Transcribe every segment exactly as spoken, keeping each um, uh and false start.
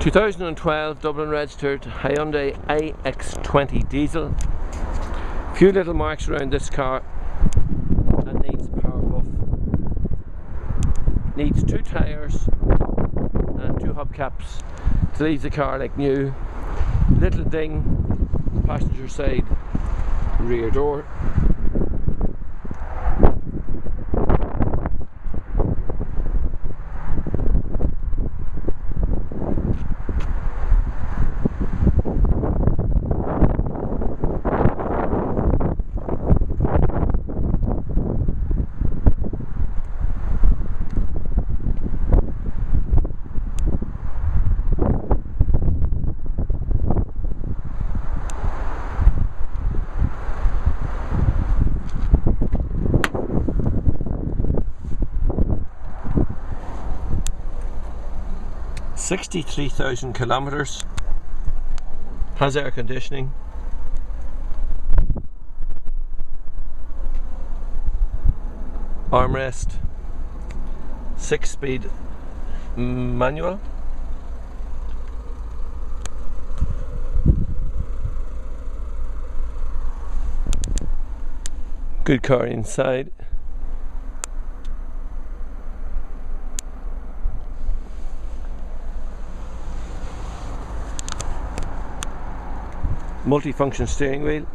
two thousand twelve Dublin registered Hyundai i X twenty diesel. Few little marks around this car, and needs a power buff. Needs two tyres and two hubcaps to leave the car like new. Little ding on the passenger side rear door. sixty-three thousand kilometers, has air conditioning, armrest, six speed manual, good car inside. Multi-function steering wheel.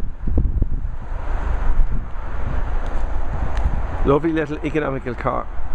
Lovely little economical car.